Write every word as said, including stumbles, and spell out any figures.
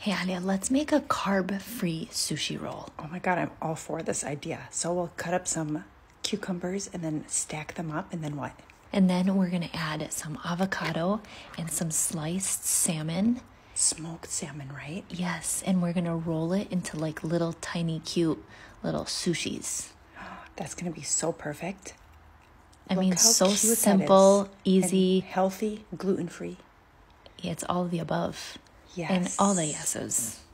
Hey, Alia, let's make a carb-free sushi roll. Oh my God, I'm all for this idea. So we'll cut up some cucumbers and then stack them up, and then what? And then we're going to add some avocado and some sliced salmon. Smoked salmon, right? Yes, and we're going to roll it into like little tiny cute little sushis. That's going to be so perfect. I Look mean, how so cute that simple, is. easy. And healthy, gluten-free. It's all of the above. Yes. And all the yeses.